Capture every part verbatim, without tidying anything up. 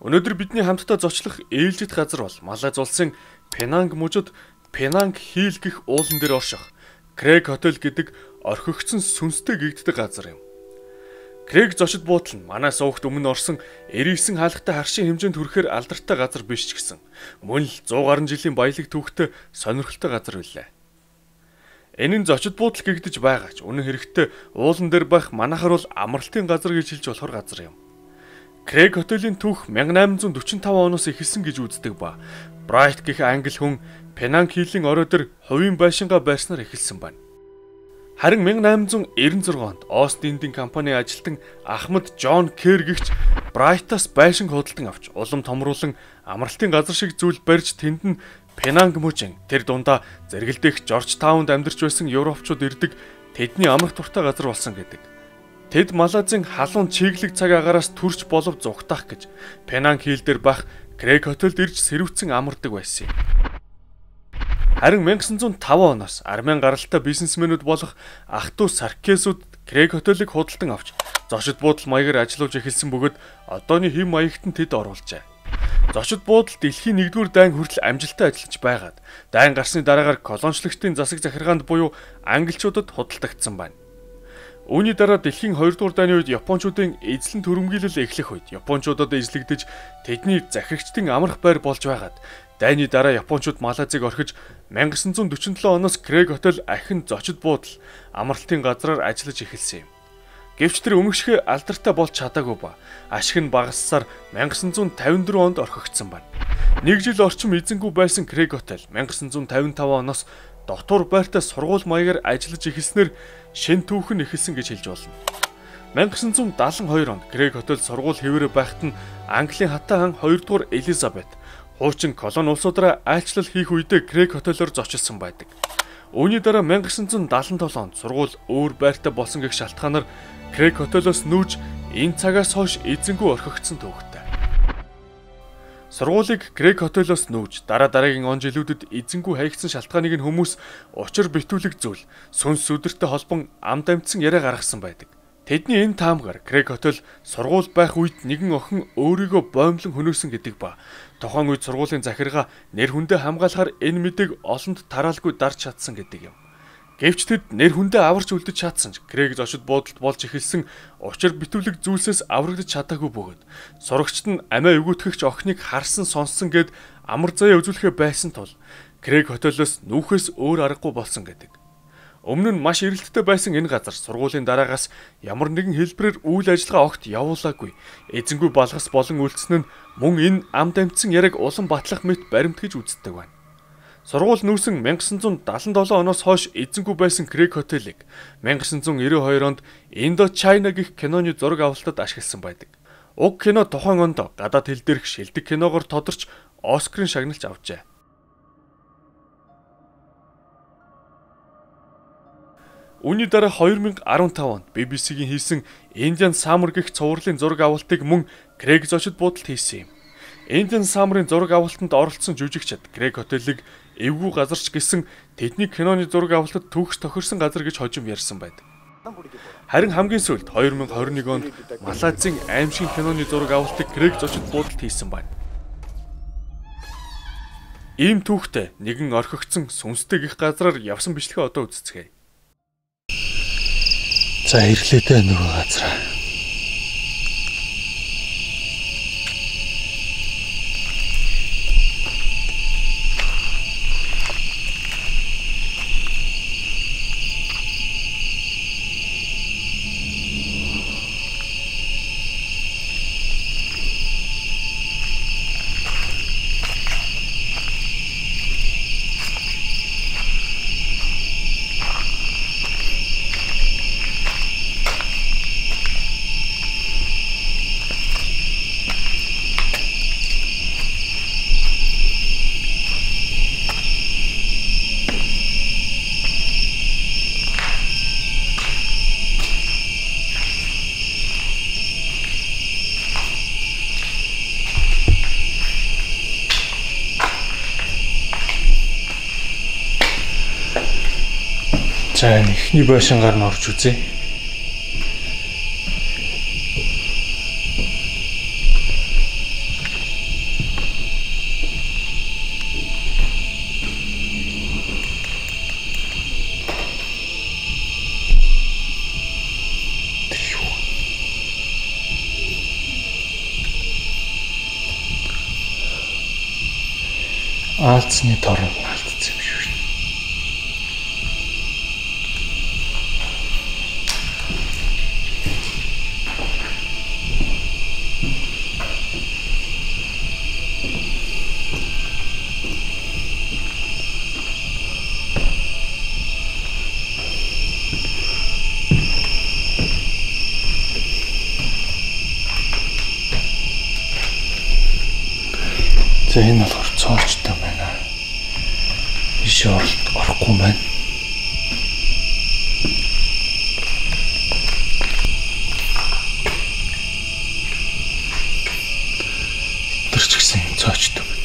Өнөөдөр бидний хамтдаа зочлох ээлжит газар бол Малайз улсын Пенанг мужид Пенанг Хил гэх уулан дээр орших Крэг хотел гэдэг орхигдсон сүнстэй гэгддэг газар юм. Крэг зочид буудал нь манай суугт өмнө орсон эрийгсэн хаалгатай харшийн хэмжээнд хүрэхээр алдартай газар биш ч гэсэн мөн л зуун гаруй жилийн баялаг түүхтэй сонирхолтой газар билээ. Энэ нь зочид буудал гэгдэж байгаа ч үнэн хэрэгтээ уулан дээр байх манайхаар бол амралтын газар гэж хэлж болохоор газар юм. Крэг хотелийн түүх мянга найман зуун дөрвөн таван оноос эхэлсэн гэж үздэг ба Брайт гэх англи хүн Пенанг Хилийн орой дээр хувийн байшингаа байрснаар эхэлсэн байна. Харин мянга найман зуун девяносто зургийн онд Остин эндийн компани ажилтан Ахмад Джон Кэр гэгч Брайтаас байшин худалдан авч улам томруулан амралтын газар шиг зүйл барьж тэнд нь Пенанг мужийн тэр дундаа зэрэгэлдэх Жоржтаунд амьдарч байсан европчууд ирдэг тэдний амрах туртай газар болсон гэдэг. Тэд Малайзын халуун чиглэг цаг агаараас төрж болов зүгтах гэж Пенанг Хил дээр байх Крэг хотелд ирж сэрүүцэн амардаг байсан юм. Харин мянга девятьсот и таван оноос армян гаралтай бизнесмэнүүд болох ах дүү Саркесууд Крэг хотелыг худалдан авч зочид буудал маягаар ажиллаж эхэлсэн бөгөөд одооны хэм маягт нь тэд оруулжээ. Зочид буудал дэлхийн нэгдүгээр дайн хүртэл амжилттай ажиллаж байгаад дайн гарсны дараагаар колоничлогчдын засаг захиргаанд буюу англичуудад худалдагдсан байна. Үүний дараа дэлхийн хоёрдугаар дайны үед Япончуудын эзлэн түрэмгийлэл эхлэх үед Япончуудад эзлэгдэж тэдний захирагчдын амрах байр болж байгаад дайны дараа Япончууд Малайзыг орхиж мянга девятьсот и сорок семь оноос Крэг хотел ахин зочид буудал амралтын газраар ажиллаж эхэлсэн юм. Гэвч тэр өмнөшгөө алдартай болж чадаагүй ба ашиг нь багассаар мянга девятьсот и пятьдесят четыре онд орхигдсон байна. Нэг жил орчим эзэнгүй байсан Крэг хотел мянга девятьсот и пятьдесят пять оноос дотор байртай сургууль маягаар ажиллаж эхэлснээр шин түүхэн эхэлсэн гэж хэлж болно. мянга девятьсот и семьдесят two онд Крэг хотел сургууль хэвээр байхад нь Английн хатаа хан хоёрдугаар Элизабет хуучин колони улсуудаараа айлчлал хийх үедээ Крэг хотелоор зочилсон байдаг. Үүний дараа мянга девятьсот и семьдесят seven онд сургууль өөр байртай болсон гэх шалтгаанаар Крэг хотелоос нүүж энэ цагаас хойш эзэнгүй орхигдсон түүхтэй. Сургуулийг Крэг хотелоос нүүж дараа дараагийн он жилүүдэд эзэнгүй хаягдсан шалтгааныг нь хүмүүс учир битүүлэг зүйл сүнс сүдэртэй холбон амд амьдсан яриа гаргасан байдаг. Тэдний энэ таамгаар Крэг хотел сургууль байх үед нэгэн охин өөрийгөө боомлон хөнөөсөн гэдэг ба тухайн үед сургуулийн захиргаа нэр хүндээ хамгаалахаар энэ мэдээг олонд тараалгүй дарж чадсан гэдэг юм. Гэвч тэд нэр хүндээ аварч үлдэж чадсан ч Крэг зочид буудалд болж эхэлсэн учир битүүлэг зүйлсээс аврагдаж чадаагүй бөгөөд сурагчид нь амиа өгөөтгөгч охиныг харсан сонссон гэд амар заяа үзүүлэхэ байсан тул Крэг хотелоос нүүхээс өөр аргагүй болсон гэдэг. Өмнө нь маш эрэлттэй байсан энэ газар сургуулийн дараагаас ямар нэгэн хэлбэрээр үйл ажиллагаа огт явуулаагүй. Эзэнгүй балгас болон үлдсэн нь мөн энэ амд амьдсан яриаг улам батлах мэт баримт гэж үздэг байна. Сургууль нүүсэн мянга девятьсот седьмдесят seven оноос хойш эзэнгүй байсан Крэг хотелыг мянга девятьсот девяносто two онд Индочайна гэх киноны зураг авалтад ашигласан байдаг. Уг кино тухайн онд гадаад хэл дээрх шилдэг киногоор тодорч Оскарын шагналж авчээ. Үүний дараа two thousand fifteen онд би би си-гийн хийсэн Indian Summer гэх цувралын зураг авалтыг мөн Крэг зочид буудалд хийсэн юм. Indian Summer-ын зураг авалтанд оролцсон жүжигчид Крэг хотелыг эвгүй газарч гэсэн тэдний киноны зураг авалтад түүхс тохирсон газар гэж хожим ярьсан байдаг. Харин хамгийн сүүлд two thousand twenty-one онд Малайзын аимшиг киноны зураг авалтыг Крэг зочид буудалд хийсэн байна. Ийм түүхтэй нэгэн орхигдсон сүнстэй гих газраар явсан бичлэгээ одоо үзцгээе. За ирлээдээ нөгөө газар. За эхний байшингаар нь орж үзье. Аалцны торон алдсан юм шүү. За энэ болохоор цоочтой байна. Биш оролт орохгүй байна. Тэр ч гэсэн цоочтой байна.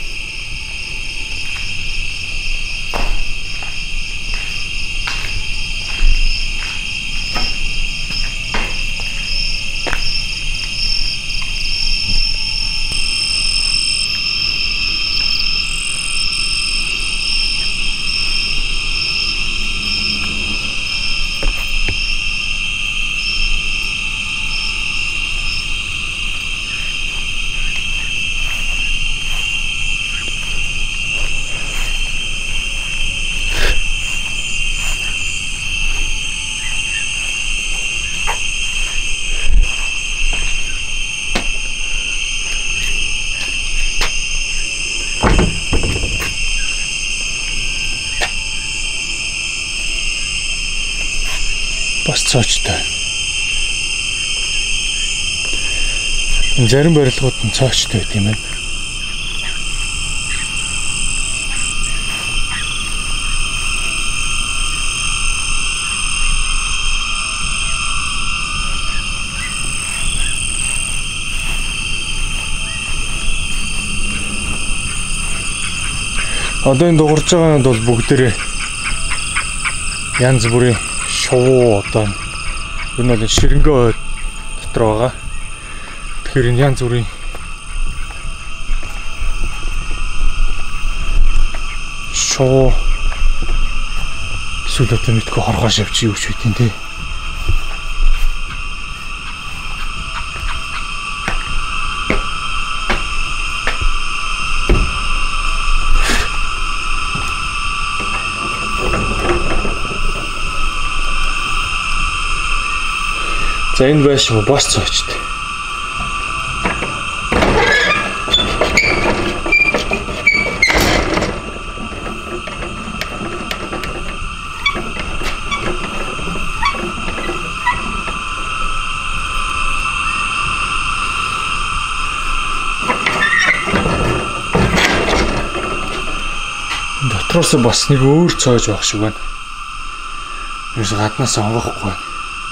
Бас цоочтой. Зарим барилгууд нь цоочтой байт юм байна. Одоо энэ дуурж байгаа нь бол бүгдээрээ янз бүрийн шувуу одоо энэ бол ширэнгөө дотор байгаа. Тэгэхээр энэ янз бүрийн шувуу эсвэл одоо мэдгүй хоргоош авч юу ч үгүй тийм. За энэ байшин бас цоочтой. Дотроос бас нэг өөр цоож байх шиг байна. Юус гаднаас онгохгүй байна.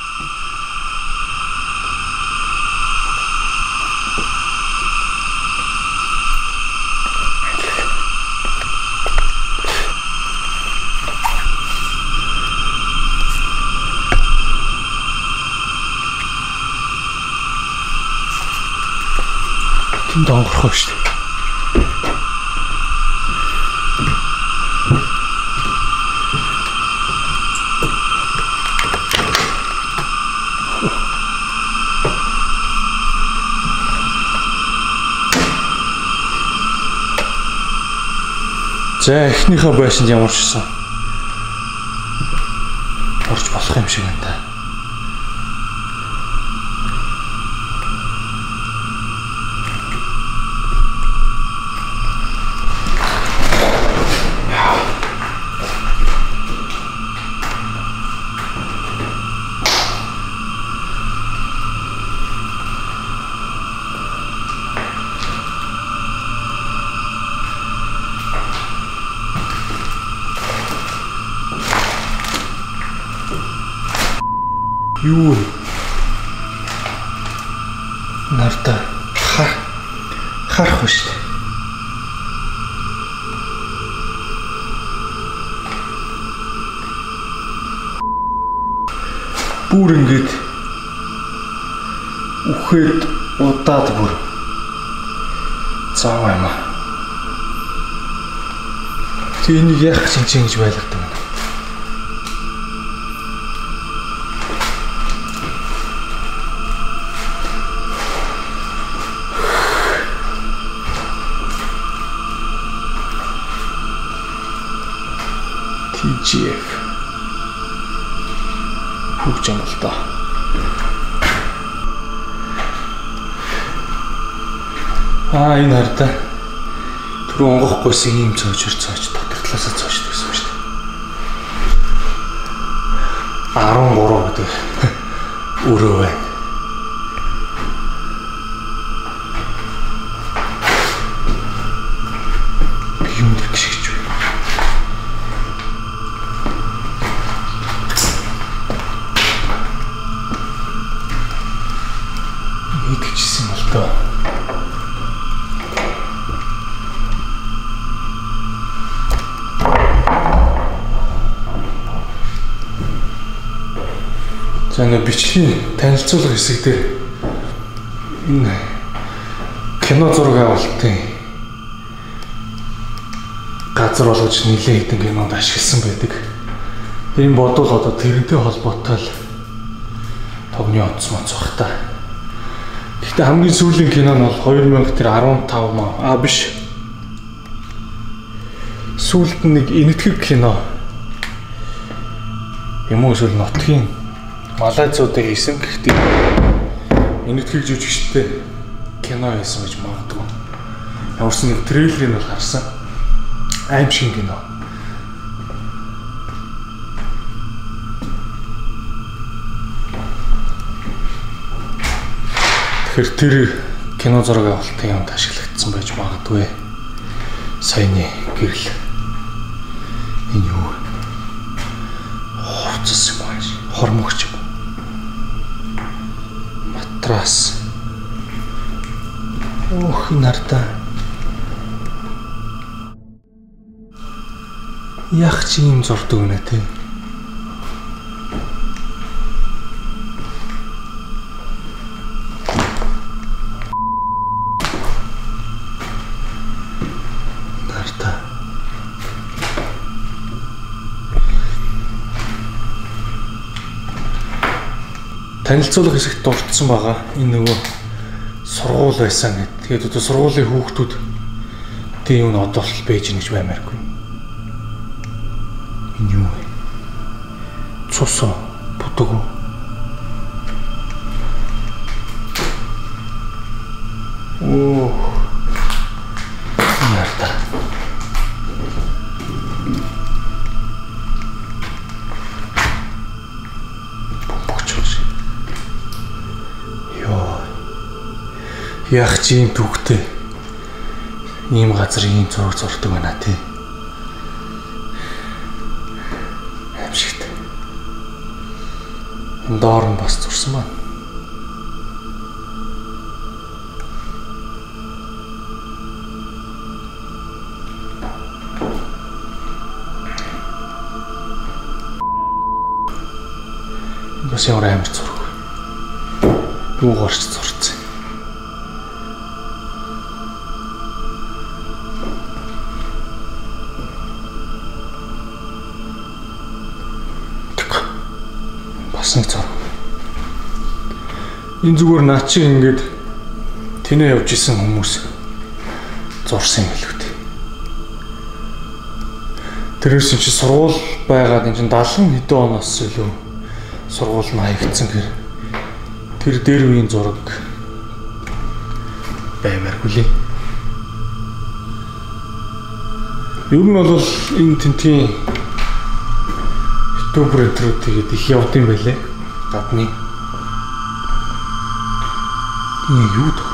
Тэнд онгорхоо шүү дээ. За эхнийхээ байшинд ямар ч гэсэн орж болох юм шиг байна. Юу нарта хар харах шүү дээ. Бүр ингэж үхээд удаад бүр цааваа юм аа. Тэнийг яах чинь ч ингэж байлгадаг. би джи эф хөгж юм л доо. Аа энэ хардаа түрүү онгохгүйсэн ийм цоочор цооч дотор талаасаа цоочд байсан ба шүү дээ. арван гурав гэдэг өрөө байна. Би юм дэх шиг ч байна. Идчихсэн бол тоо. За нэг бичлэгийн танилцуулга хэсэг дээр энэ кино зураг авалтын газар болгож нэлээд хэдэн кинонд ашигласан байдаг. Энэ бодвол одоо тэрнтэй холбоотой л тогны онц моц баг та. Гэхдээ хамгийн сүүлийн кино нь бол хоёр мянга арван тав маа. Аа биш. Сүүлд нэг энэтхэг кино. Юм уу эсвэл нутгийн Малайзуудыг хийсэн гэхдээ энэтхэг жүжигчтэй кино хийсэн гэж магадгүй. Ямарс нэг трейлерыг бол харсан. Аим шиг кино. Тэгэхээр тэр кино зураг авалтын юмд ашиглагдсан байж магадгүй. Саяны гэрэл. Энэ юу? Хувцас юм аа. Хормогч. Матрас. Ох, нарта. Яг чи юм зурдаг үнэ тий. Нарта. Танилцуулга хэсэгт дурдсан байгаа. Энэ нөгөө сургууль байсан гэд. Тэгээд одоо сургуулийн хүүхдүүд тийм юм одоо л байж нэгж баймааргүй. Энэ юу вэ? Цус бутг. Оо. Нарта. Яг чи юм түүхтэй ийм газар ийм зураг зурдаг байна тий. Амшигт. Энэ доор нь бас зурсан байна. Бас ямар амар зураг. Юу гарч зурцсан. Нэг зураг. Энэ зүгээр наа чи ингээд тэнэ явж исэн хүмүүс зурсан юм л үү. Тэрээс чи сургууль байгаад энэ чинь даалган хэдэн оноос илүү сургууль нь хаягдсан гэр тэр дээр үеийн зураг баймааргүй лээ. Ер нь бол энэ тентгийн YouTube руу тэгээд их явд юм байлээ. Гадны. Энэ юу даа?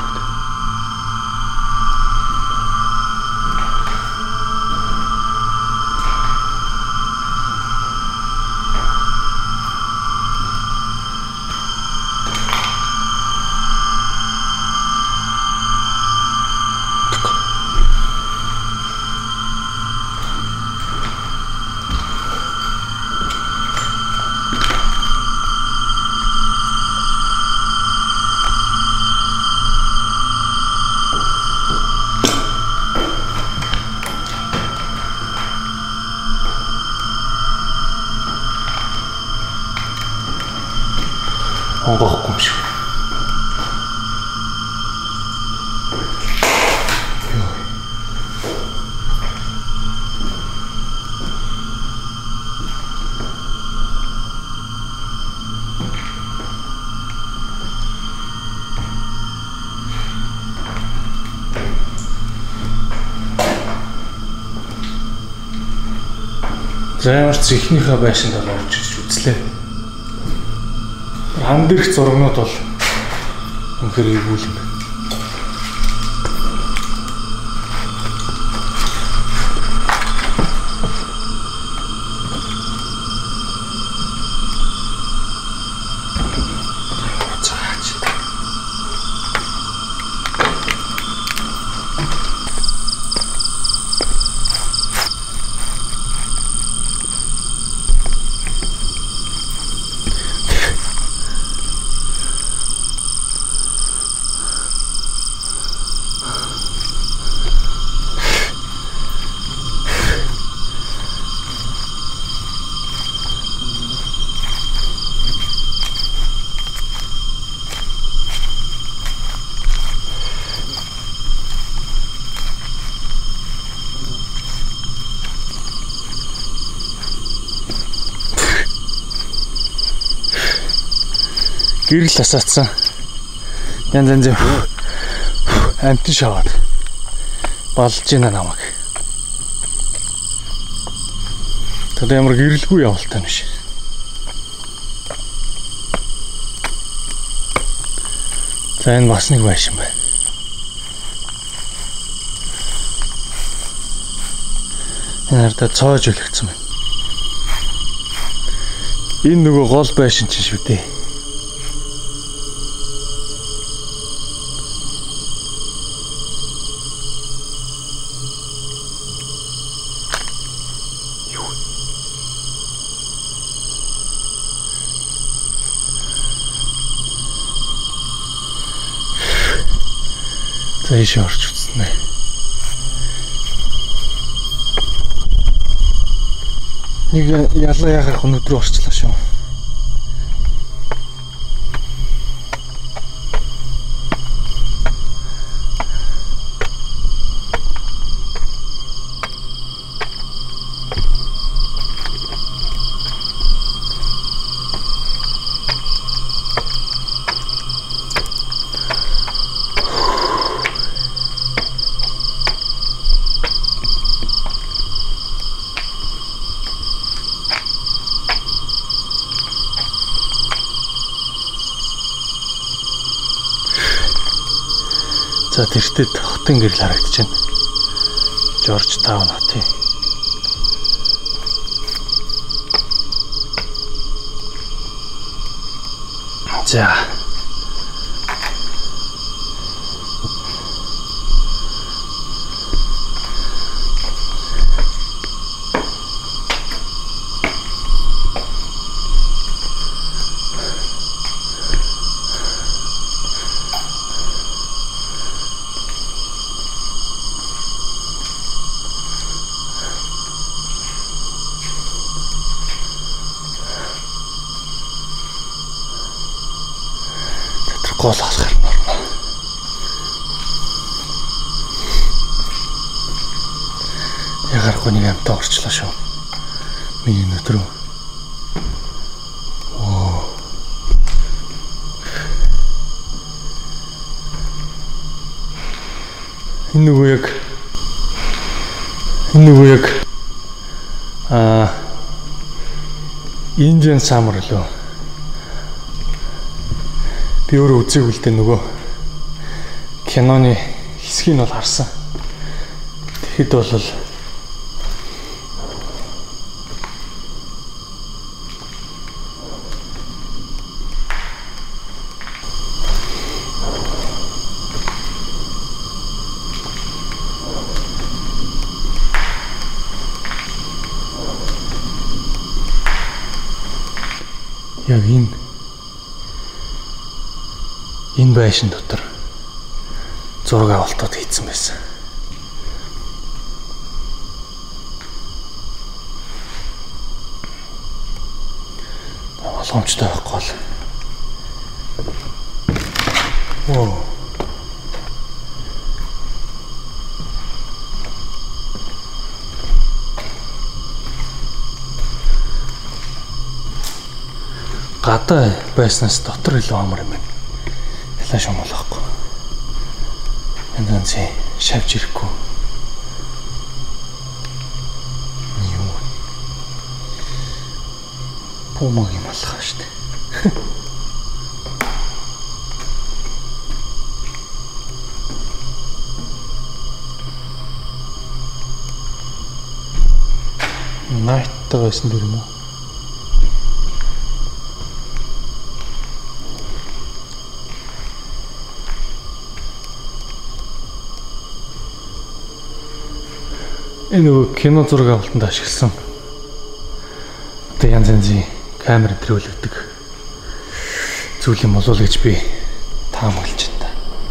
Онгохгүй юм шиг. Йой. Ямарч зихнийхээ байшинд бол орж ирж үзлээ. Хан дээрх зургнууд бол үнэхээр эвгүй юм. Гэрэл асаацсан. Янз янз амтэн шаваад балж ийна намайг. Тэд ямар гэрэлгүй явалтай биш. За энэ бас нэг байшин байна. Энэ хараа цоож өлгцсэн байна. Энэ нөгөө гол байшин чинь шүү дээ. За ийш орч үзсэн ээ. Нэг ялла яхах өнөдөр орчлоо шүү. За тэртээ хотын гэрэл харагдаж байна. Жорж таун хотын. За. Гол алхаар норно. Ягарахгүй нэг амтаа орчлоо шүү. Миний өдрөө. Оо. Энэ нөгөө яг энэ нөгөө яг аа Indian Summer лөө. Би өөрөө үзээгүй л дээ нөгөө киноны хэсгийг нь бол харсан. Тэгэхэд бол яг энэ энэ байшин дотор зураг авалтууд хийсэн байсан. Боломжтой байхгүй бол. Оо. Гадаа байснаас дотор илүү амар юм байна. Ялаш юм болохгүй. Энд зэн шавж ирэхгүй. Юу. Пумаг юм алхаа штэ. Найттай байсан дэр юм уу? Энэ нөгөө кино зураг авалтанд ашигласан. Одоо янз янзын камер төрүүлэгдэг зүйл юм болов уу гэж би таамаглаж байна.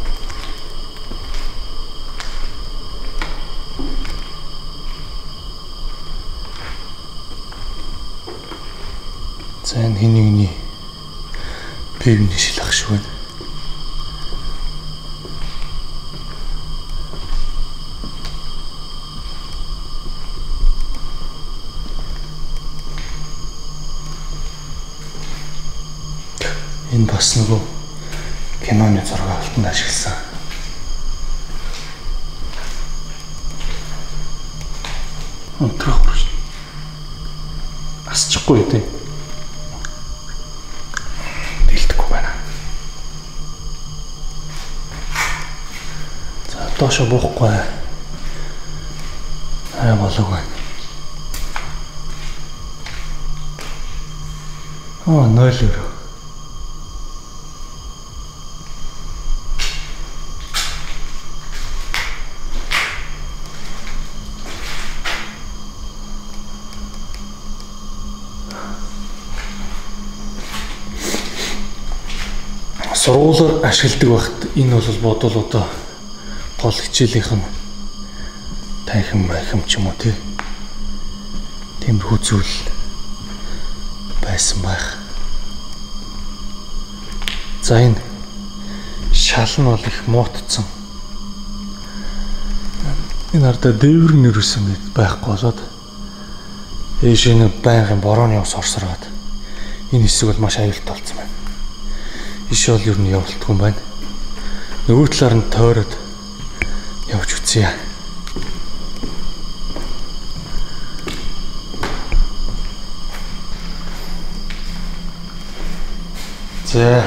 За энэ хин нэгний пивний шилах шиг байна. Энэ бас нөгөө киноны зураг авалтанд ашигласан. Унтрах хүрч. Асчихгүй дээ. Дэлдэхгүй байна. За доошо буухгүй. Аа болоогүй. Аа нөл евро. Сургуулаар ашигладаг багт энэ бол бодвол одоо гол хичээлийнх нь танхим байхам ч юм уу тий. Тиймэрхүү зүйл байсан байх. За энэ шал нь бол их муутцсан. Энэ ардаа дээвэр нэрсэн гэд байхгүй болоод ээш энэ байнгын борооны ус орсороод энэ хэсэг бол маш аюултай болсон байна. Иш бол ер нь явуултгүй юм байна. Нөгөө талаар нь тойроод явж үзье. За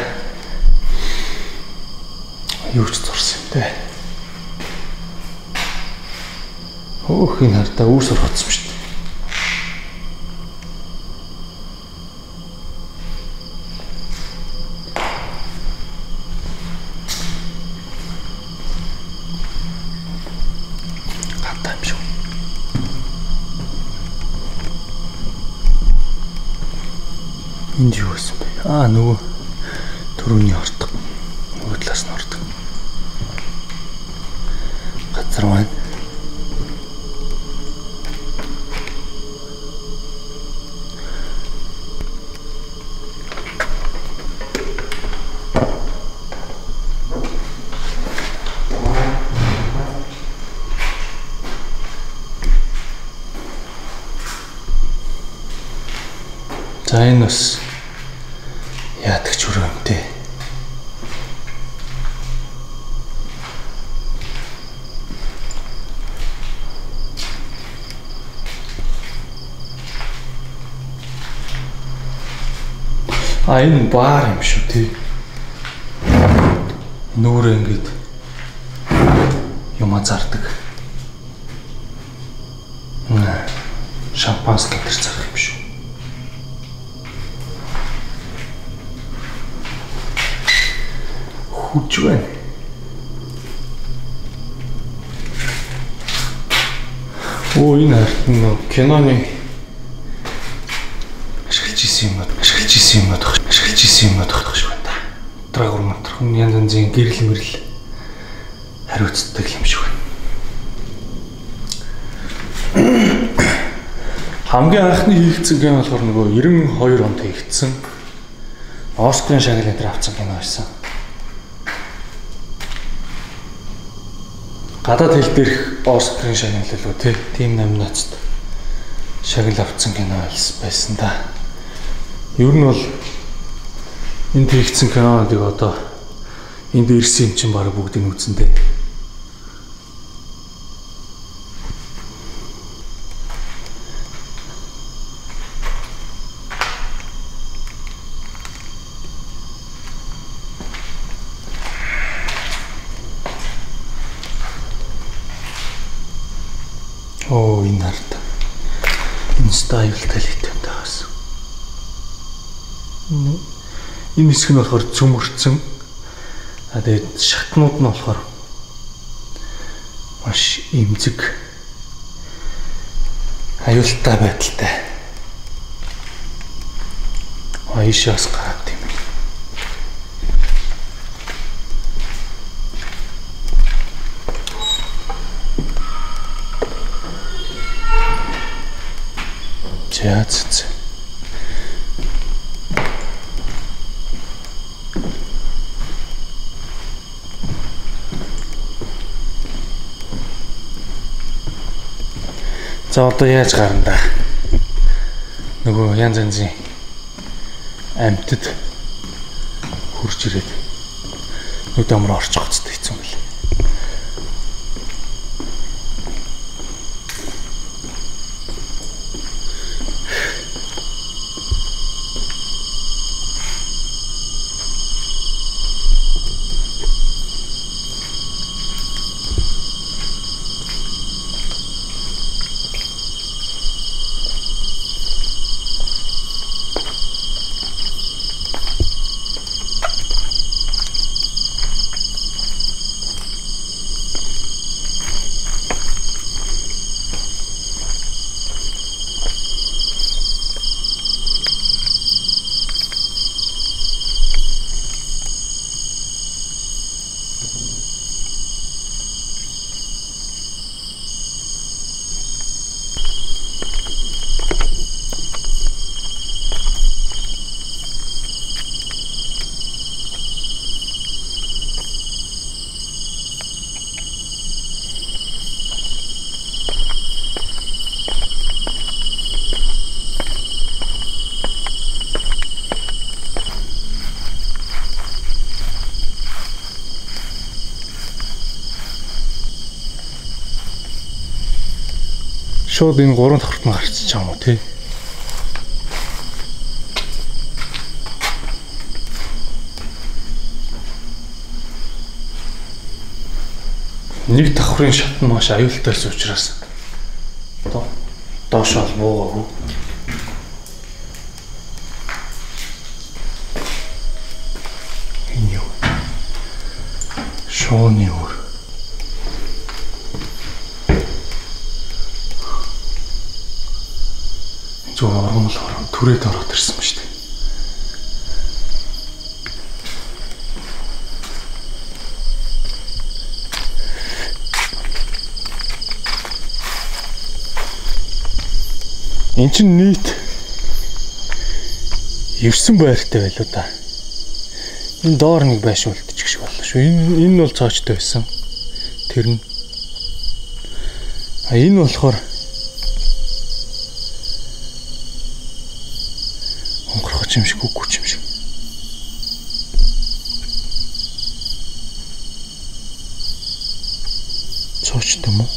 юу ч зурсан юм дээ. Хөөх энэ хартаа үүсэр хоцсон шүү дээ. Энд юу байсан бэ? Аа нөгөө түрүүний ордог. Нөгөө талаас нь ордог. Газар байна. За энэ бас яадаг ч өрөөмтэй. А энэ баар юм шүү тий. Нүрээ ингээд юм азардаг. Шампанс гэдэг зэрэг юм шүү. Хүч байна. Оо энэ харт нь киноны ашиглаж исэн юм уу? Ашиглаж исэн юм уу? Ашиглаж исэн юм уу тохтох шиг байна. Драгор матрхан янз янзын гэрэл мэрэл хариуцдаг юм шиг байна. Хамгийн анхны хийгдсэн кино болохоор нөгөө девяносто хоёр онд хийгдсэн. Оскарын шагнал дээр авсан кино байсан. Гадаад хэл дээрх Оскарын шагнал лөө тий, тийм номинацид шагнал авсан кино байсан да. Ер нь бол энд хийгдсэн кинонуудыг одоо энд ирсэн юм чинь баг бүгдийг үзэн дээ. Оо энэ нарт. Энэ стайл талитай таас. Энэ энэ хэсэг нь болохоор цөмөрцөн. А тэгээд шатнууд нь болохоор маш имзэг аюултай байдалтай. Аишаас гараад юм. Чаац. За одоо яаж гарна да? Нөгөө янз янзын амьтад хурж ирээд нүд амраа орчих гоцтой хэцүү юм байна. Шууд энэ гурван давхарт нь гарчиж байгаа юм уу тий? Нэг давхрын шат нь маш аюултай байсан учраас доош бол буугаагүй. Энэ юу? Шооны өөр. Зөв орон болохоор түрээд ороод ирсэн ба шүү дээ. Энд чинь нийт ерсэн байртай байлуу да. Энэ доор нэг байшин үлдчих шиг боллоо шүү. Энэ энэ бол цоочтой байсан. Тэр нь. А энэ болохоор онгорхоч юм шиг үгүй юм шиг. Цоочтой юм уу?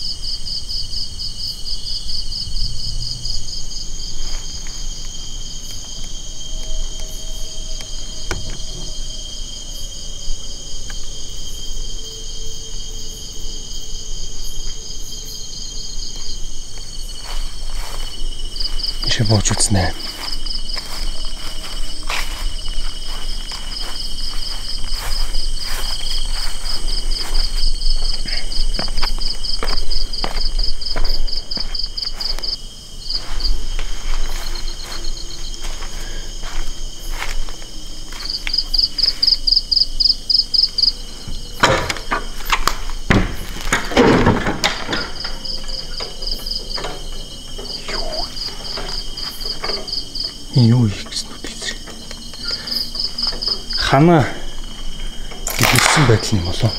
Бооч үзнэ. Юу их гэсэн үг тийм. Хана ихсэн байдал юм болов.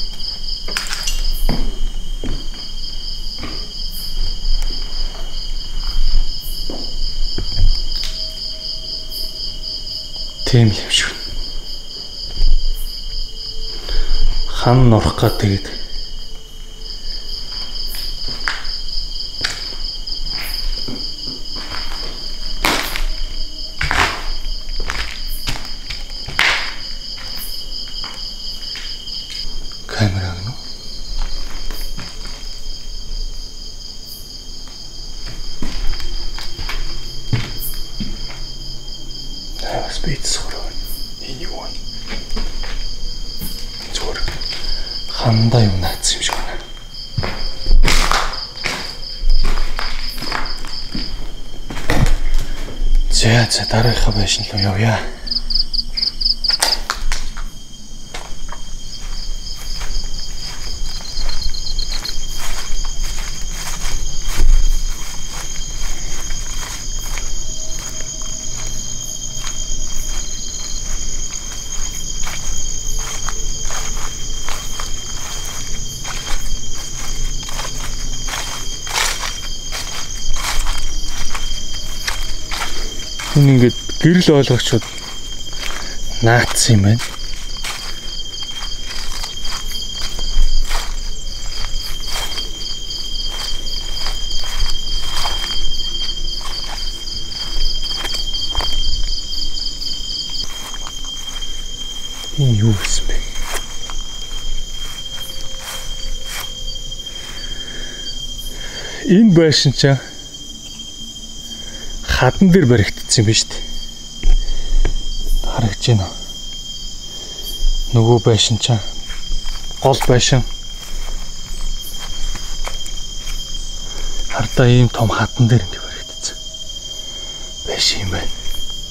Тийм л юм шиг. Хан норох га тэгээд За за дараагийнхаа байшин руу явъя. Энэ ингээд гэрэл ойлгогчуд наацсан юм байна. Энэ юу гэсэн бэ? Энэ байшин чаа хадан дээр баригдсан юм ба шүү дээ. Харагдаж байна уу? Нөгөө байшин чаа гол байшин. Хардаа ийм том хадан дээр ингэ баригдсан байшин юм байна.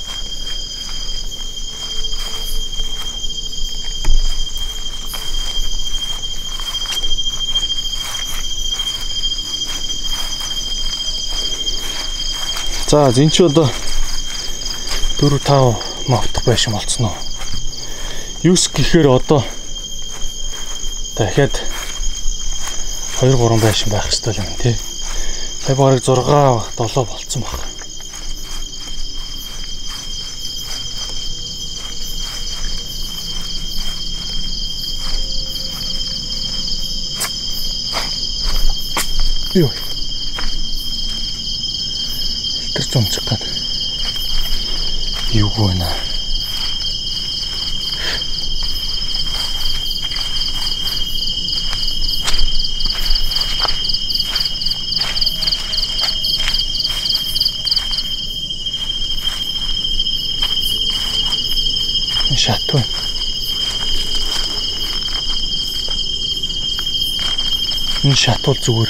За энэ ч одоо дөрөв тав мавтах байшин болцсон уу? Юус гэхээр одоо дахиад хоёр гурван байшин байх ёстой юм тий. Сая бараг зургаа долоо болцсон баг. Юу? Зумчих гад. Юу гэнэ? Шатуу. Энэ шатуул зүгээр.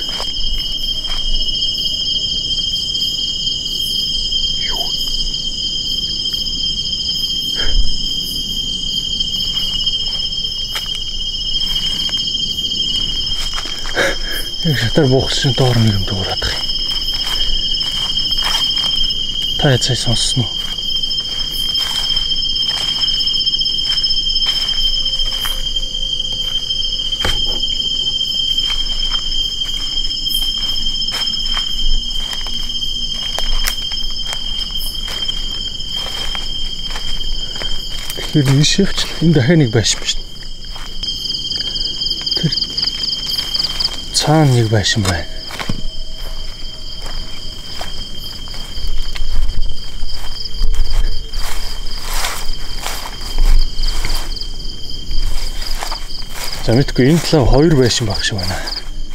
Шатар буухсан доор нэг юм дуурайх юм. Та яцай сонссон уу? Тэгэхээр нэг шивч энэ дахиад нэг байшин биш. Тэр цаана нэг байшин байна. За мэдгүй энэ талаа хоёр байшин баг шиг байна.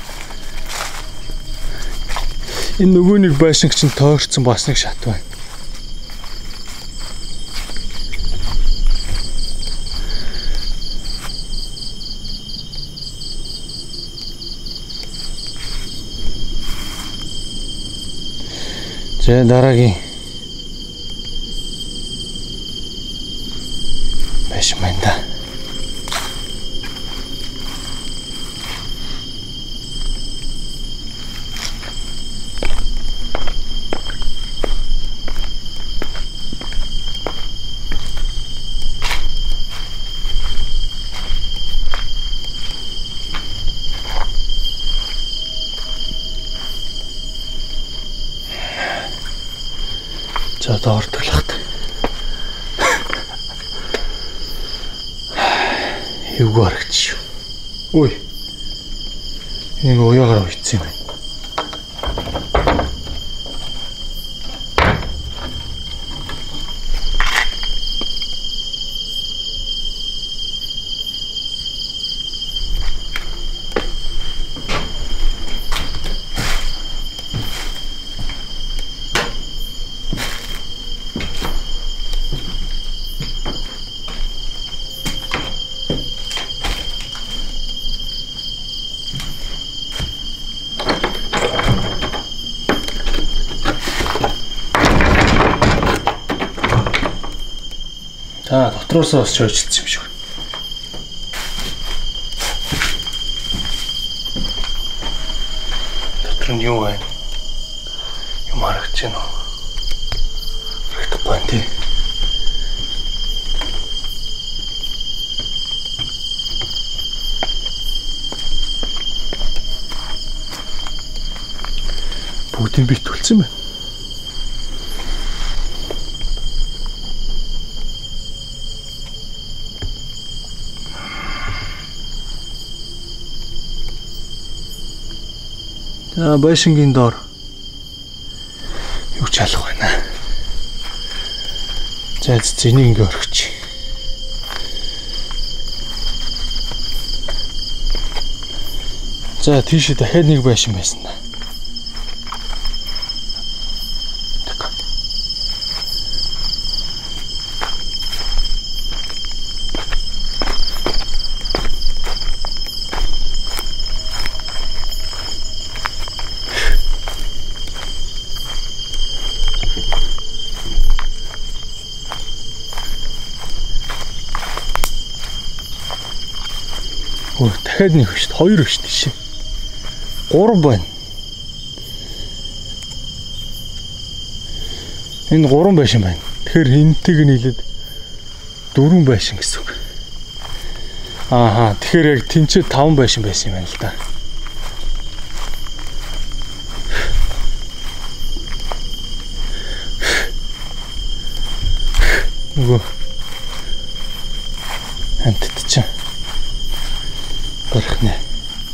Энэ нөгөө нэг байшин чинь тойрцсон бас нэг шат байна. За дараагийн байшин байна да. За доортлохт. Юугаар гэж. Ой. Энэ уяагаар үйцсэн юм байна. дотроос бас чойжилсан юм шиг. Дотор нь юу вэ? Юм харагдаж байна уу? Харагдахгүй байна тий. Бүгдийг бит үлдсэн байна. За байшингийн доор юу ч алах байна. За зэнийг ингээ орхич. За тийш дахиад нэг байшин байсан да. Дахиад нэг шүү дээ. Хоёр шүү дээ. Гурав байна. Энэ гурван байшин байна. Тэгэхээр энэтэйг нийлээд дөрвөн байшин гэсэн үг. Ааха. Тэгэхээр яг тэнцээ таван байшин байсан юм байна л да. Нөгөө хамтд чинь горох нэ.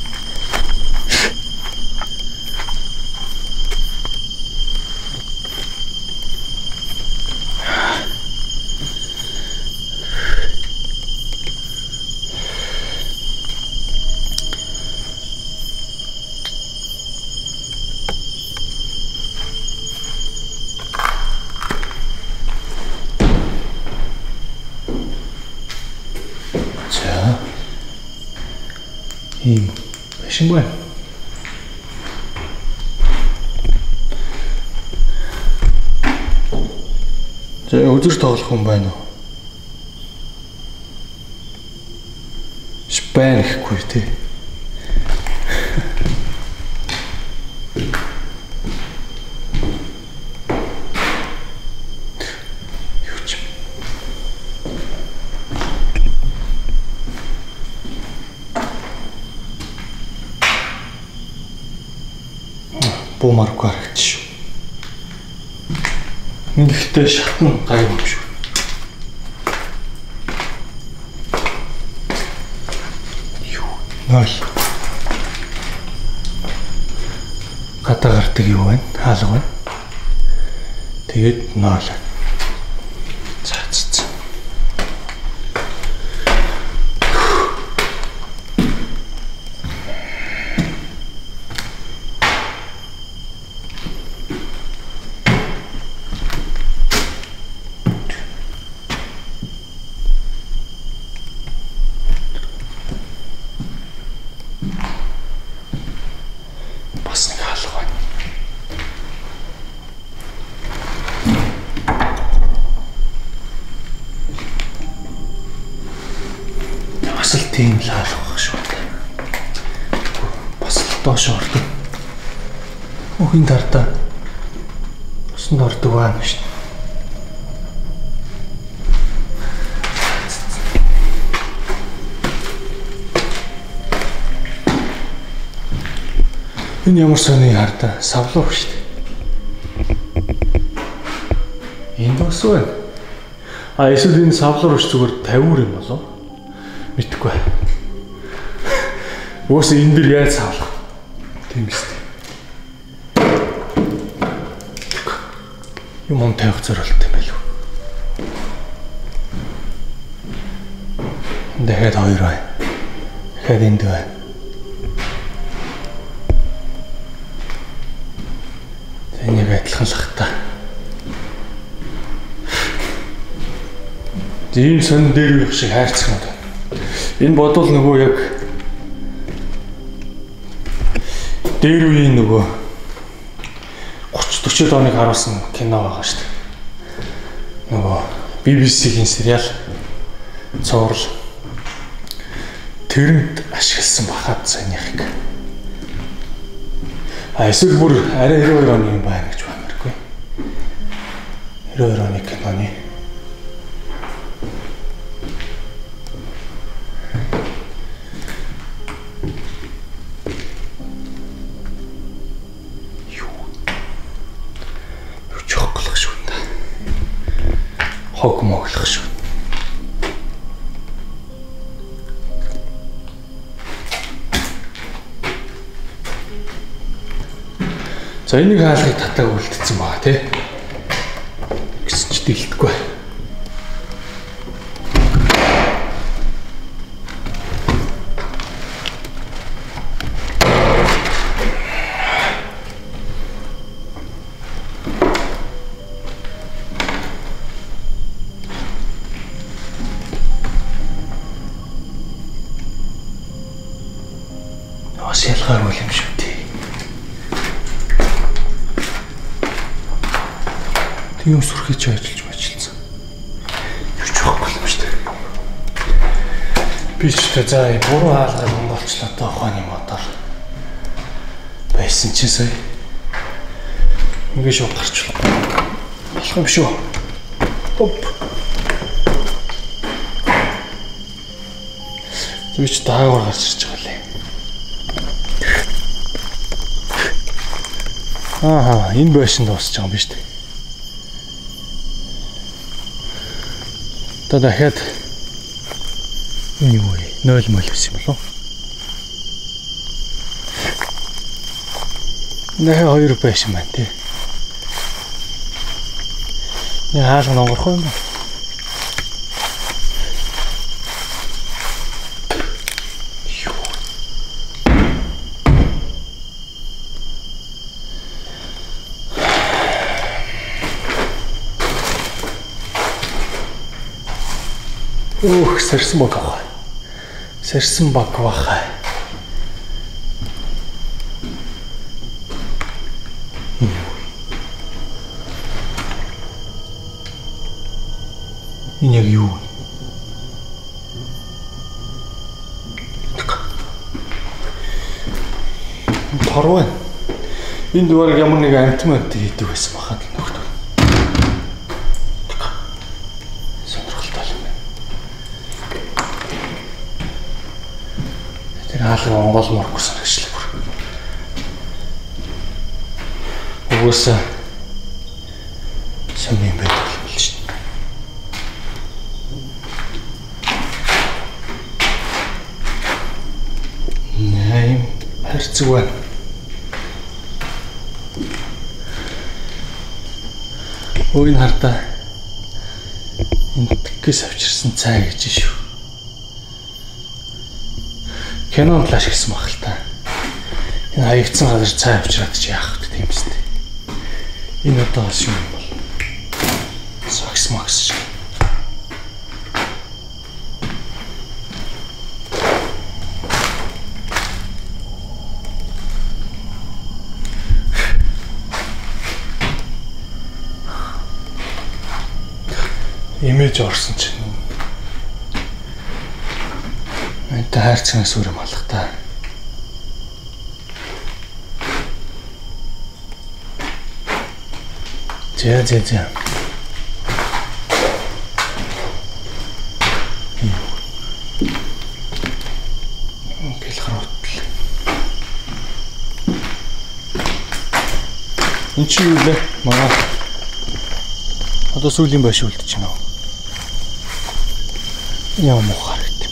ийм байшин байна. За үзэр тоглох хүн байна уу? Шпэн гэхгүй тий. Бумаргүй харагдаж шүү. Ингэхдээ шатн гай юм шүү. Юу? Нол. Гадаа гардаг юу вэ? Хаалга байна. Тэгээд нол. За за. Тийм л хаалгах шүү. Бас л доош ордог. Өхин тартаа. Усанд ордог байна шүү. Энэ ямар сони хартаа савлуух шүү. Энд бас байна. А эсвэл энэ савлуур ш зүгээр тавиур юм болов? Мэдхгүй. Уус энэ дэр яаж савлах? Тийм биз дээ. Юм он тавих зорилт юм байл үү? Дахиад хоёр бай. Дахиад энд бай. Энийг адилхан л хата. Ийм сон дээр байх шиг хайрцаг надад. Энэ бодвол нөгөө яг дээр үеийн нөгөө тридцать дөрвөн оныг харуулсан кино байгаа шүү дээ. Нөгөө би би си-ийн сериал цоорл тэрэнд ашигласан бахад санийхыг. А эсвэл бүр арай хэрэв хоёр оны юм байна гэж баймаргүй. хэрэв хоёр оны киноны хог моглох шүү. За энийг хаалгыг татаг үлдсэн баа тий. Гэсэн ч дэлдэхгүй. Бас ялгаагүй юм шүү дээ. Тийм сүрхэж ажиллаж ажилласан. Юу ч байхгүй юм шүү дээ. Би ч тэ за буруу хаалгаар монголчлоо тоо ухааны мотор байсан чи сая. Ингээ шууд гарчлаа. Болох юм шүү. Оп. Би ч даагаар гарч ирж байгаа лээ. Ааха, энэ байшин дуусч байгаа юм биш үү? Та дахиад юу вэ? ноль мөл гэсэн юм болов? Нэ хоёр байшин байна тий. Яа хаалга нонгорох юм бэ? Ох, сэрсэн баг баха. Сэрсэн баг баха. Энэ яг юу? Торвоо. Энэ дугаар ямар нэг амтмант хийдэг байсан бахад нөхдөд. Хаалга Монгол морггүй санагчлаа бүр. Угсаа сумын байдаг юм л чинь. Нэм харцгаа. Өөний хартаа энэ тэкээс авчирсан цай гэж шүү. Кинонд л ашигласан баг л та. Энэ хаягдсан газар цай авчираад чи яах вэ тийм үстэй. Энэ одоо бас юм бол. Сакс макс шиг. Имиж орсон чинь. Энтэй хайрцагнаас өөр юм алах та. За за за. Ингээл харуутл. Энд чи юу вэ? Манай одоо сүүлийн байш үлдэж байна уу? Яа мохар гэдэг.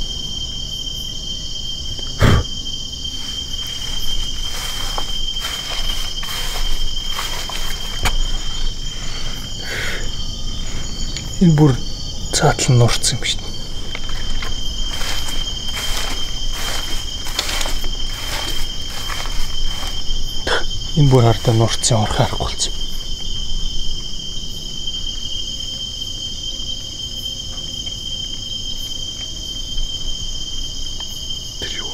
Энэ бүр цаатлан нурцсан юм шүү дээ. Энэ бүр хардаа нурцсан орох аргагүй болсон. Тэр юу?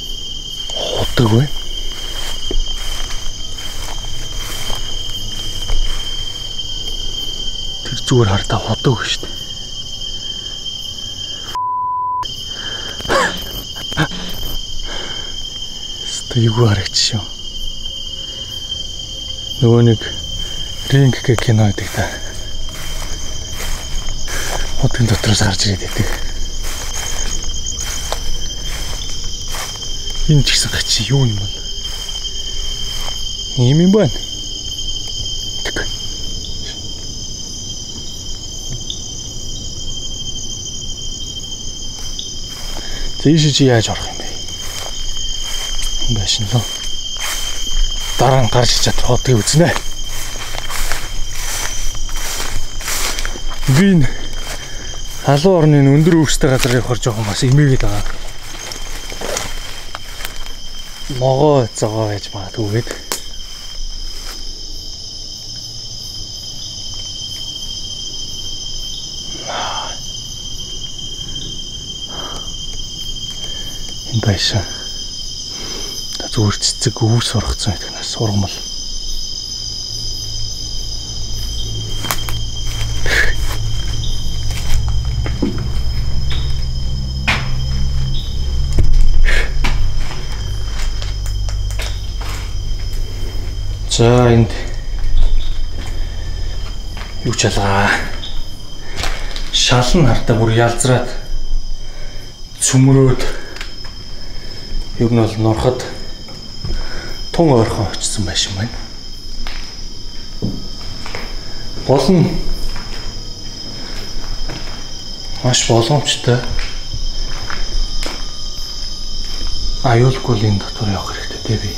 Хотог вэ? зүгээр хардаа ходог шүү дээ. Стойгоо харагч шүү. Нөгөө нэг ринг гэх кино гэдэг та. Хотын дотроос гарч ирээд байдаг. Энэ ч гэсэн гачи юу юм бол? Ийм юм байна. Тэг. Зээш чи яаж орох юм бэ? Башин лөө. Дараа нь гарч чадах хотыг үзнэ. Би энэ халуун орны өндөр өвчтэй газар явахаар жоохон бас имээгээд байгаа. Могоо зогоо гэж магадгүйгээд. Энэ байшаа. Та зүгээр цэцэг өвөр сургацсан гэдэг нь сургамал. За энд юу ч ялгаа. Шалан хартаа бүр ялзраад цөмрөөд юу нь бол норход тун ойрхон очсон байшин байна. Гол нь маш боломжтой. Аюулгүй энэ дотор явах хэрэгтэй дээ би.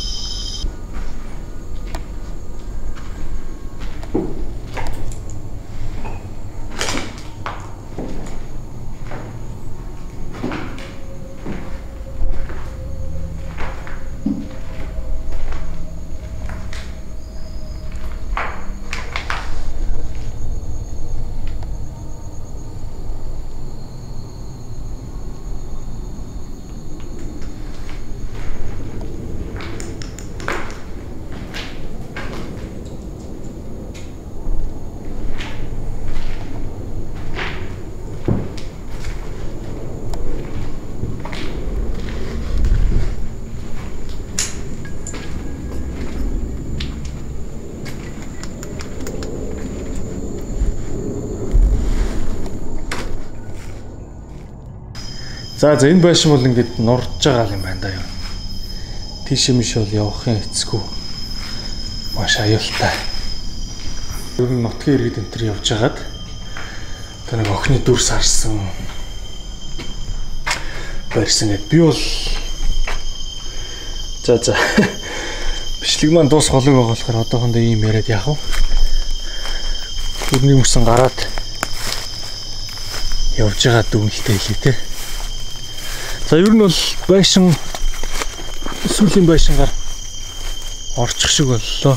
За за энэ байшин бол ингээд нурж байгаа юм байна да юу. Тийш юмш бол явахын эцгүй. Маш аюултай. Ер нь нутгийн иргэд энэ төр явж хагаад та нэг охины дүрс харсан. Барьсан гэд би бол за за бичлэг маань дуус холог байгаа болохоор одоохондоо ийм яриад яах вэ? Түрний мөсөн гараад явж байгаа дүнэлтэй хэлээ те. За ер нь бол байшин сүүлийн байшингаар орчих шиг боллоо.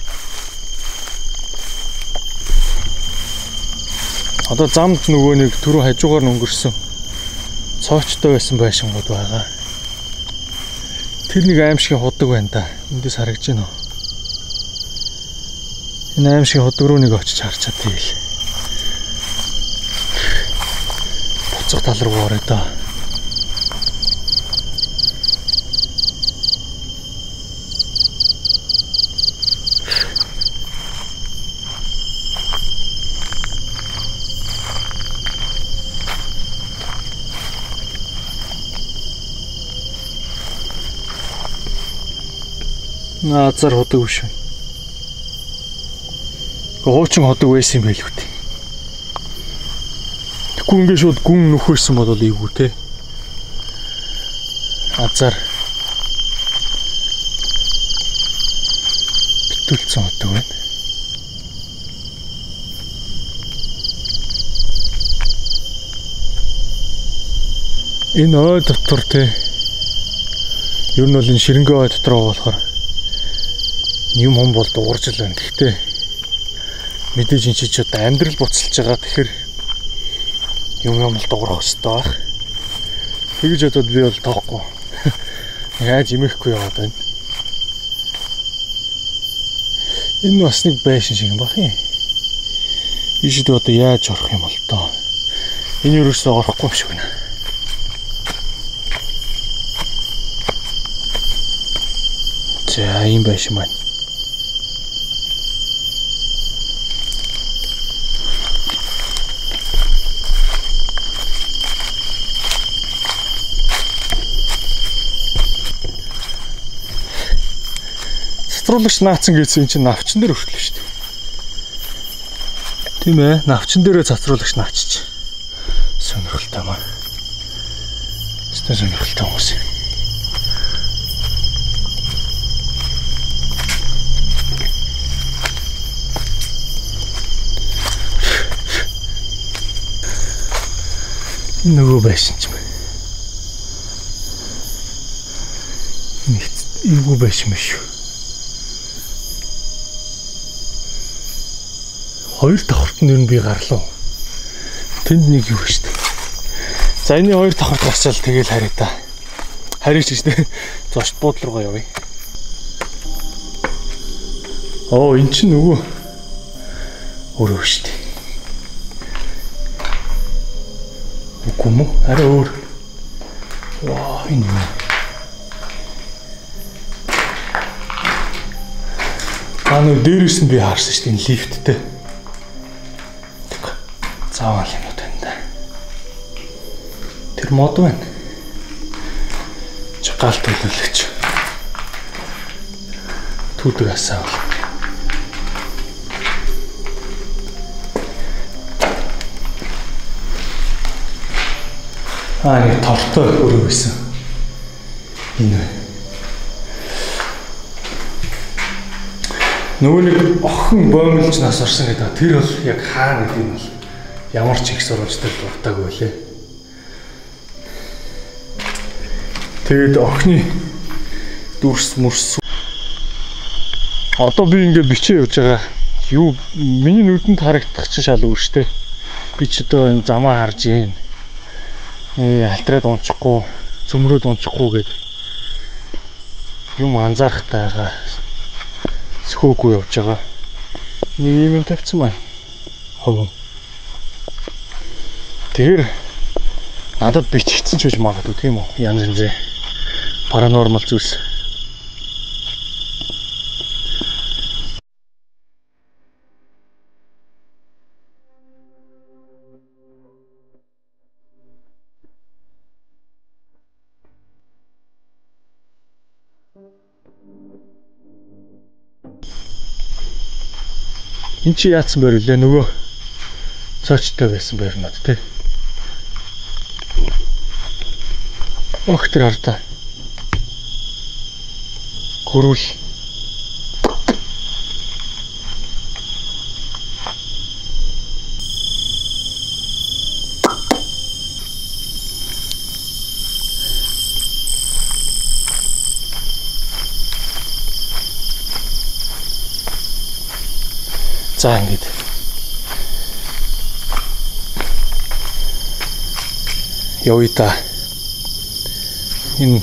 Одоо замд нөгөө нэг түрүү хажуугаар нь өнгөрсөн цоочтой байсан байшингууд байгаа. Тэр нэг аимшигын худаг байна да. Эндээс харагдаж байна уу? Энэ аимшигын худаг руу нэг очиж харж чадъя л. Буцах тал руу орё доо. Наазар ходог биш үү? Хуучин ходог байсан юм байл үү те. Тэгэхгүй ингээ шууд гүн нөхөрсөн бол ийгүү те. Азар битүүлсэн ходог байна. Энэ ой дотор те. Ер нь бол энэ ширэнгээ ой дотор байгаа болохоор юм хом бол дуурж л байна. Гэхдээ мэдээж энэ чи ч одоо амьдрал буцалж байгаа. Тэгэхээр юм юм л дуурах хэрэгтэй байх. Тэгж бодоод би бол тоохгүй. Яаж имэхгүй яваад байна. Энэ бас нэг байшин шиг юм бах юм. Ийшд одоо яаж орох юм бол тоо. Энэ юурээс орохгүй юм шиг байна. За юм байна шиг байна. Цэцруулагч наацсан гэсэн чинь навчин дээр өртлөө шүү дээ. Тийм ээ, навчин дээрээ цэцруулагч наачиж. Сонирхолтой маа. Өстой сонирхолтой хүмүүс. Нөгөө байсан ч юм. Нэг эвгүй байсан юм шүү. Хоёр давхарт нь би гарлаа. Тэнд нэг юу шүү дээ. За энэ хоёр давхарт гарчаал тэгэл харъя та. Харъя ч шүү дээ. Зочд буудлын руугаа явъя. Оо эн чинь нөгөө өөрөө шүү дээ. Үгүй мө арай өөр. Ваа энэ юу. Аа нөгөө дээрээс нь би харсан шүү дээ энэ лифттэй. Заавал юм уу тань. Тэр мод байна. Чагаалт төлөвлөж. Түүдэг асаавал. Аа нэг тортой өрөө байсан. Энэ. Нөгөө нэг охин боомлж нас орсон гэдэг. Тэр бол яг хаа гэдэг юм бол ямар ч их сурвалжтай дуртаагүй лээ. Тэгээд охины дүрс мөрс. Одоо би ингээд бичээ явж байгаа. Юу миний нүдэнд харагдах чинь шал өөр штэ. Би ч одоо энэ замаа харж ийн. Ээ алтраад унчихгүй, цөмрөөд унчихгүй гээд юм анзаарахтай байгаа. Сөхөөгүй явж байгаа. Нэг юм тавьсан байна. Хов. Тэр надад бичигдсэн ч гэж магадгүй тийм үү? Янз янзээ паранормал зүйлс. Энд чи яатсан байр үлээ нөгөө цаочтой байсан байр над тий. Ох тэр хартаа. Гөрүүл. За ингэж. Явъя та. Энэ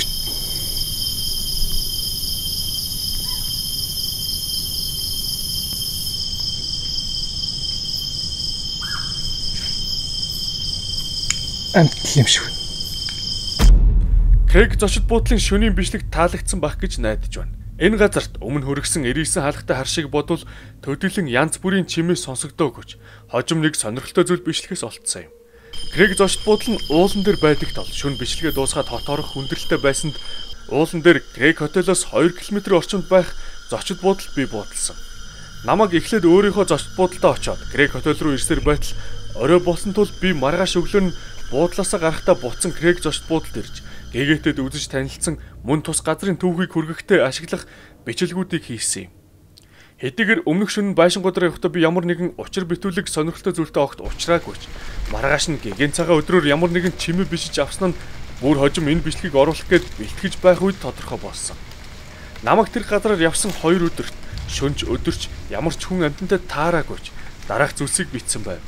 амтл юм шиг. Крэг зочид буудлын шөнийн бичлэгт таалагдсан байх гэж найдаж байна. Энэ газарт өмнө хөргсөн ирээсэн хаалгатай хар шиг бодвол төдийлөн янз бүрийн чимээс сонсогдоогүйч хожим нэг сонирхолтой зүйл бичлэгээс олцсон юм. Крэг зочид буудал нь уулан дээр байдаг тул шөнө бичлэгээ дуусгаад хот орох хүндрэлтэй байсанд уулан дээр Крэг хотелоос хоёр километрийн орчимд байх зочид буудал бий буудалсан. Намайг эхлээд өөрийнхөө зочид буудалтаа очоод Крэг хотел руу ирсээр байтал орой болсон тул би маргааш өглөө нь буудлаасаа гарахдаа буцсан Крэг зочид буудалд ирж гэгээтэд үзэж танилцсан мөн тус газрын түүхийг хүргэхдээ ашиглах бичлэгүүдийг хийсэн юм. Хэдийгээр өмнөх шөнө байшин годроо явахдаа би ямар нэгэн учир битүүлэг сонирхолтой зүйлтэй огт уулзраагүйч маргааш нь гэгэн цагаан өдрөөр ямар нэгэн чимээ бишиж авсан нь бүр хожим энэ бичлэгийг оруулах гээд бэлтгэж байх үед тодорхой болсон. Намайг тэр газараар явсан хоёр өдөрт шөнж өдөрч ямар ч хүн амьтантай таараагүйч дараах зүйлсийг бичсэн байв.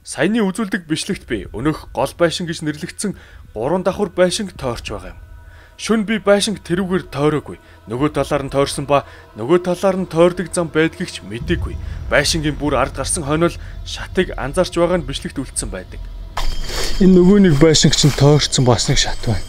Саяны үзүүлдэг бичлэгт би өнөөх гол байшин гэж нэрлэгдсэн гурван давхар байшинг тойрч байгаа юм. Шүн би байшинг тэрүүгээр тойроогүй. Нөгөө талаар нь тойрсон ба нөгөө талаар нь тойрдог зам байдгийг ч мэдээгүй. Байшингийн бүр ард гарсан хойнол шатыг анзаарч байгаа нь бичлэгт үлдсэн байдаг. Энэ нөгөө нэг байшинг чинь тойрцсон бас нэг шат байна.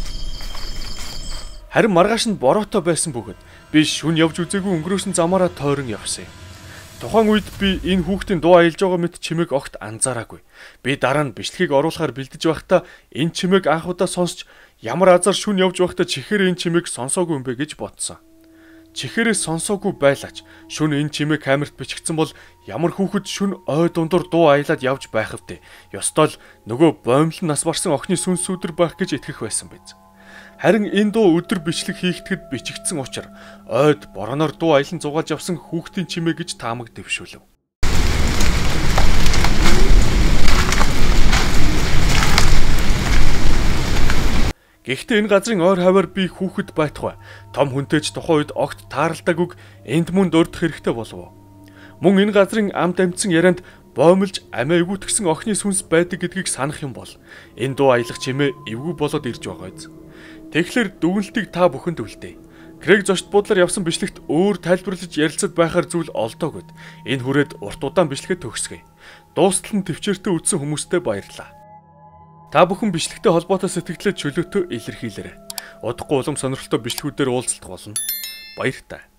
Харин маргааш нь бороотой байсан бөгөөд би шүн явж үзээгүй өнгөрөөсөн замаараа тойрон явсан юм. Тухайн үед би энэ хүүхдийн дуу аялж байгаа мэт чимээг огт анзаараагүй. Би дараа нь бичлэгийг оруулахаар бэлдэж байхдаа энэ чимээг анх удаа сонсч ямар азар шүн явж байхдаа чихээр энэ чимээг сонсоогүй юм бэ гэж бодсон. Чихээрээс сонсоогүй байлаач шүн энэ чимээг камерт бичигдсэн бол ямар хүүхэд шүн ой дундуур дуу аялаад явж байх втэ. Ёстой л нөгөө боомлон нас барсан охины сүнс өдөр байх гэж итгэх байсан биз. Харин энэ дуу өдөр бичлэг хийгдэхэд бичигдсэн учраас ойд бороноор дуу аялан зугаалж явсан хүүхдийн чимээ гэж таамаг дэвшүүлв. Гэхдээ энэ газрын ойр хаваар би хүүхэд байтугай том хүнтэйч тухайн үед огт тааралдаагүй энд мөн дурдах хэрэгтэй болов. Мөн энэ газрын амт амьдсан ярианд боомлж амиа эвгүүтгсэн охины сүнс байдаг гэдгийг санах юм бол энэ дуу аялах чимээ эвгүй болоод ирж байгаа биз. Тэгэхээр дүгнэлтийг та бүхэнд үлдээе. Крэг зочд буудлаар явсан бичлэгт өөр тайлбарлаж ярилцад байхаар зүйл олдоогод энэ хүрээд урт удаан бичлэгээ төгсгөе. Дуустал нь төвчээртэй үзсэн хүмүүстээ баярлалаа. Та бүхэн бичлэгтэй холбоотой сэтгэлдээ чөлөөтөө илэрхийлээрэй. Удахгүй улам сонирхолтой бичлэгүүдээр уулзалт болно. Баяр та.